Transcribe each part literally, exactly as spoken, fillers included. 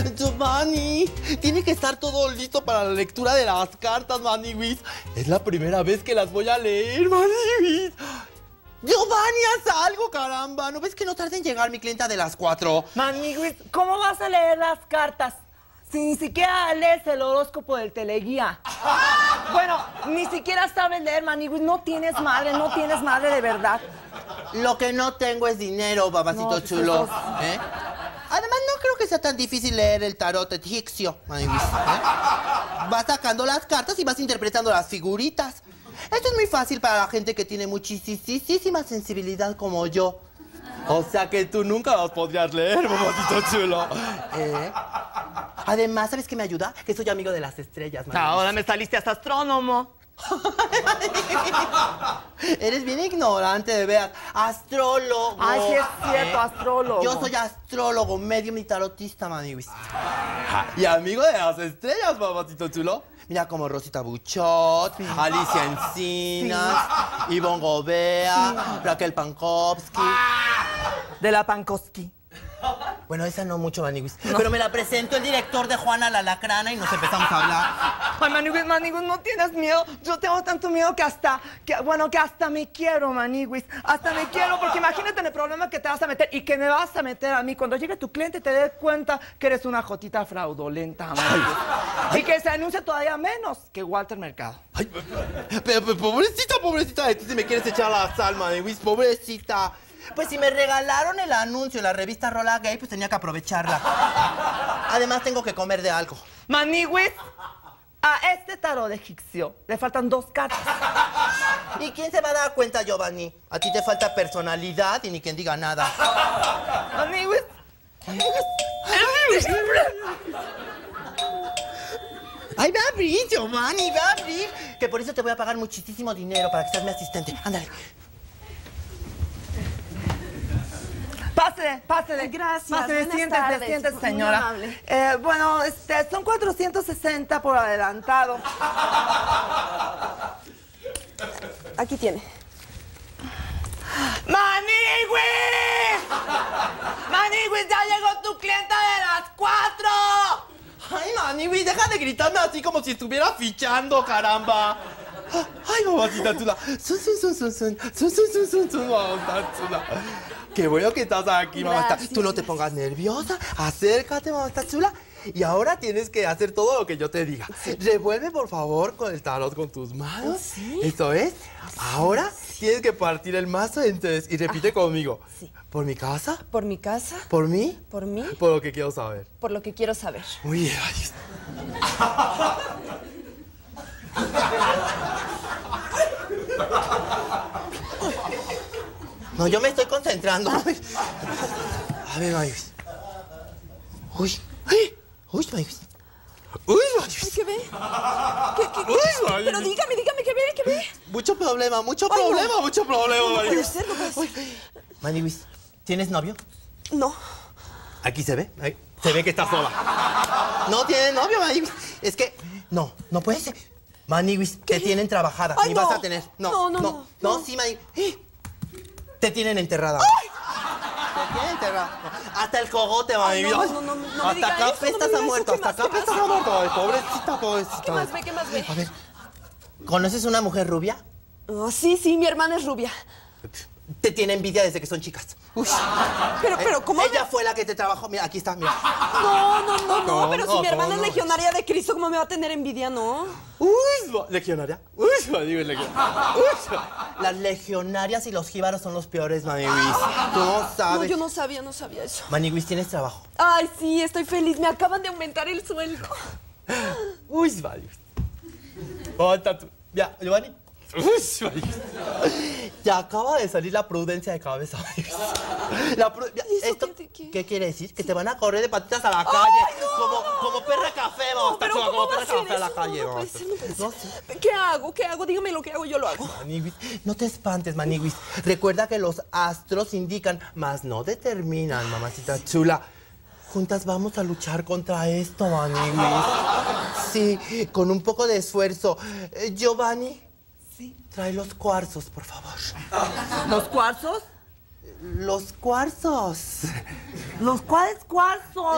Giovanni, tiene que estar todo listo para la lectura de las cartas, Maniwis. Es la primera vez que las voy a leer, Maniwis. Giovanni, haz algo, caramba. ¿No ves que no tarda en llegar mi clienta de las cuatro? Maniwis, ¿cómo vas a leer las cartas si ni siquiera lees el horóscopo del teleguía? Bueno, ni siquiera sabes leer, Maniwis. No tienes madre, no tienes madre de verdad. Lo que no tengo es dinero, babacito No, chulo. pues, ¿Eh? Además, no creo que sea tan difícil leer el tarot egipcio, Maniwis. ¿Eh? Vas sacando las cartas y vas interpretando las figuritas. Esto es muy fácil para la gente que tiene muchísima sensibilidad como yo. O sea que tú nunca las podrías leer, babacito chulo. ¿Eh? Además, ¿sabes qué me ayuda? Que soy amigo de las estrellas, Maniwis. Ahora me saliste hasta astrónomo. Eres bien ignorante, de veras. Astrólogo. Ay, sí es cierto, ¿Eh? astrólogo. Yo soy astrólogo, medium y tarotista, Maniwis. Y amigo de las estrellas, babacito chulo. Mira como Rosita Buchot, sí. Alicia Encinas, sí. Ivonne Gobea, sí. Raquel Pankowski. De la Pankowski. Bueno, esa no mucho, Maniwis. No. Pero me la presentó el director de Juana la Lacrana y nos empezamos a hablar. Ay, Maniwis, Maniwis, no tienes miedo. Yo tengo tanto miedo que hasta, que, bueno, que hasta me quiero, Maniwis. Hasta me quiero, porque imagínate en el problema que te vas a meter y que me vas a meter a mí. Cuando llegue tu cliente te des cuenta que eres una jotita fraudulenta, Maniwis. Y que se anuncie todavía menos que Walter Mercado. Ay, pero, pero, pobrecita, pobrecita, de ti si me quieres echar la sal, Maniwis, pobrecita. Pues si me regalaron el anuncio en la revista Rola Gay, pues tenía que aprovecharla. Además, tengo que comer de algo. Maniwis, a este tarot egipcio le faltan dos cartas. ¿Y quién se va a dar cuenta, Giovanni? A ti te falta personalidad y ni quien diga nada. Maniwis. Ay, va a abrir, Giovanni, va a abrir. Que por eso te voy a pagar muchísimo dinero para que seas mi asistente. Ándale. Pásele, pásele. Gracias. Pásele, siéntese, tardes. siéntese, Muy señora. amable. Eh, bueno, este, son cuatrocientos sesenta por adelantado. Aquí tiene. ¡Maniwis! ¡Maniwis, ya llegó tu clienta de las cuatro! Ay, Maniwis, deja de gritarme así como si estuviera fichando, caramba. Ay, mamacita chula. Sun, sun, sun, sun, sun. Sun, sun, sun, sun, sun, mamacita chula. Qué bueno que estás aquí, mamacita. Tú no te pongas nerviosa. Acércate, mamacita chula. Y ahora tienes que hacer todo lo que yo te diga. Sí. Revuelve, por favor, con el tarot con tus manos. ¿Sí? Eso es. Ahora sí. Tienes que partir el mazo entonces y repite ah, conmigo. Sí. ¿Por mi casa? ¿Por mi casa? ¿Por mí? ¿Por mí? Por lo que quiero saber. Por lo que quiero saber. Muy bien. No, yo me estoy concentrando. A ver, a ver, Maniwis. Uy, uy, uy, Maniwis. Uy, Maniwis. ¿Qué ve? ¿Qué, qué, qué? Uy, Maniwis. Pero dígame, dígame, ¿qué ve? ¿Qué ve? Mucho problema, mucho Ay, problema, no. mucho problema, No Maniwis. puede ser, no puede ser. Uy. Maniwis, ¿tienes novio? No. Aquí se ve, ahí. Se ve que está sola. No tienes novio, Maniwis. Es que, no, no puede ser. Maniwis, te tienen trabajada. Ay, Ni no. vas a tener. No, No, no, no. no, No, no. sí, Maniwis. Te tienen enterrada. ¡Ay! Te tienen enterrada. Hasta el cogote, Maniwis. no, no, no, no me Hasta diga acá eso, no me apestas diga a eso. muerto. ¿Qué Hasta más, acá qué más? apestas a muerto. Ay, pobrecita, pobrecita. ¿Qué más ve? ¿Qué más ve? A ver, ¿conoces una mujer rubia? Oh, sí, sí, mi hermana es rubia. Te tiene envidia desde que son chicas. Uy. Pero, pero, ¿cómo? Ella fue la que te trabajó. Mira, aquí está, mira. No, no, no, no, No, pero no, si mi hermana no, es no. legionaria de Cristo, ¿cómo me va a tener envidia, no? Uy, legionaria. Uy, Maniwis, legionaria. Uy. Las legionarias y los jíbaros son los peores, Maniwis. Tú no sabes. No, yo no sabía, no sabía eso. Maniwis, ¿tienes trabajo? Ay, sí, estoy feliz. Me acaban de aumentar el sueldo. Uy, Maniwis. ¿Cómo está tú? Ya, Giovanni. Uy, Maniwis. Te acaba de salir la prudencia de cabeza, Maniwis. La pru... ¿Y eso Esto, qué- qué? ¿Qué quiere decir? Que te van a correr de patitas a la ¡Ay, calle. no! Como, como perra café, vamos. Pero como ¿cómo va a perra ser café a la eso? calle, No, no vamos. puede ser, no puede No ser. sé. ¿Qué hago? ¿Qué hago? Dígame lo que hago, yo lo hago. Maniwis, no te espantes, Maniwis. Recuerda que los astros indican, mas no determinan, mamacita chula. Juntas vamos a luchar contra esto, Maniwis. Sí, con un poco de esfuerzo. Eh, Giovanni, Sí. trae los cuarzos, por favor. ¿Los cuarzos? Los cuarzos. ¿Los cuáles cuarzos? Las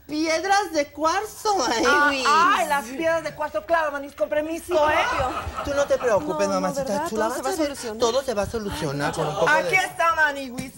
piedras de cuarzo, Ah, Maniwis. ay, las piedras de cuarzo, claro, Maniwis, con permiso, ¿eh? Tú no te preocupes, No, no, mamacita ¿verdad? chula. Todo se Vas va a a ver, solucionar. todo se va a solucionar con un poco Aquí de... está, Maniwis.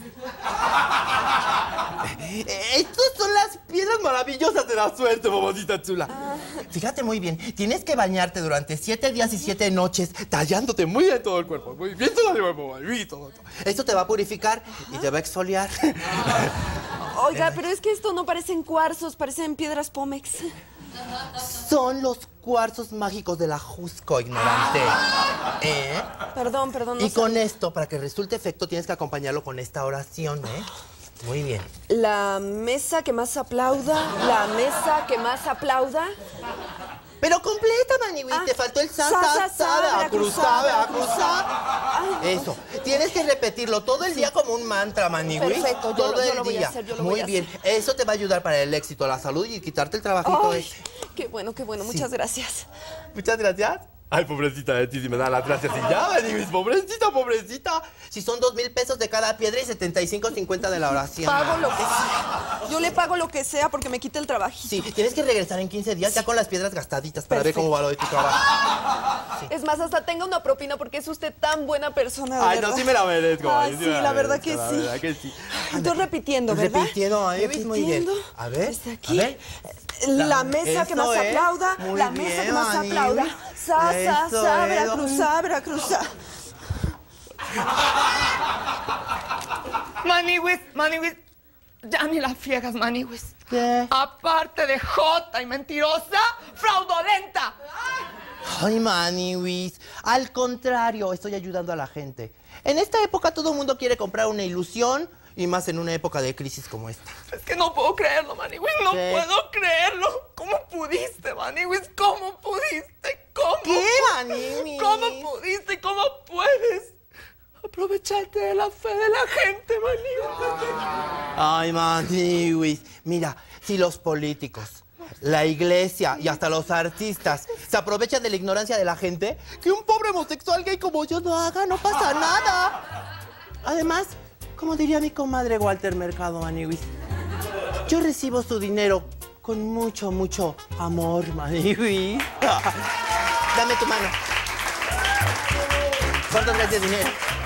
Estas son las piedras maravillosas de la suerte, mamacita chula. Ah. Fíjate muy bien, tienes que bañarte durante siete días y siete noches, tallándote muy bien todo el cuerpo, muy bien todo el cuerpo, Maniwis, todo, todo. Esto te va a purificar y te va a exfoliar. Oiga, pero es que esto no parecen cuarzos, parecen piedras Pómex. Son los cuarzos mágicos de la Jusco, ignorante. ¿Eh? Perdón, perdón. No Y con sabía. esto, para que resulte efecto, tienes que acompañarlo con esta oración, ¿eh? Muy bien. La mesa que más aplauda, la mesa que más aplauda. Pero completa, Maniwis, Ah, te faltó el sa, sa, sa, sa, sa, sa, veracruzá, veracruzá, veracruzá. Eso. Tienes que repetirlo todo el día como un mantra, Maniwis. Perfecto, yo todo lo- yo el lo voy a día. hacer, yo lo Muy voy a bien. Eso te va a ayudar para el éxito, la salud y quitarte el trabajito Ay, ese. qué bueno, qué bueno. Muchas gracias. Muchas gracias. Ay, pobrecita de ti, si me da las gracias y ya, Maniwis, pobrecita, pobrecita. Si son dos mil pesos de cada piedra y setenta y cinco cincuenta de la oración. Pago lo que sea. Yo le pago lo que sea porque me quite el trabajito. Sí, tienes que regresar en quince días ya con las piedras gastaditas para Perfecto. ver cómo va lo de tu trabajo. Es más, hasta tenga una propina porque es usted tan buena persona, de Ay, verdad. no, sí me la merezco. Ay, ay, sí, me la verdad merezco, que la sí. verdad que sí. Entonces repitiendo, ¿verdad? Repitiendo, Maniwis, muy bien. Repitiendo. A ver, Desde aquí. a ver. La, La- mesa que eso más es. aplauda, Muy la mesa bien, que más Maniwis. aplauda. Sa, sa, Eso sa, es. Veracruzá, Veracruzá. Maniwis, Maniwis, ya ni la fiegas, Maniwis. ¿Qué? Aparte de jota y mentirosa, fraudulenta. Ay, Maniwis. Al contrario, estoy ayudando a la gente. En esta época todo el mundo quiere comprar una ilusión y más en una época de crisis como esta. Es que no puedo creerlo, Maniwis, no ¿Qué? puedo creerlo. ¿Cómo pudiste, Maniwis? ¿Cómo pudiste? ¿Cómo? ¿Qué, Maniwis? ¿Cómo pudiste? ¿Cómo puedes aprovecharte de la fe de la gente, Maniwis? Ay, Maniwis. Mira, si los políticos, la iglesia y hasta los artistas se aprovechan de la ignorancia de la gente, que un pobre homosexual gay como yo no haga, no pasa nada. Además, como diría mi comadre Walter Mercado, Maniwis, yo recibo su dinero con mucho, mucho amor, Maniwis. Dame tu mano. ¿Cuánto traes de dinero?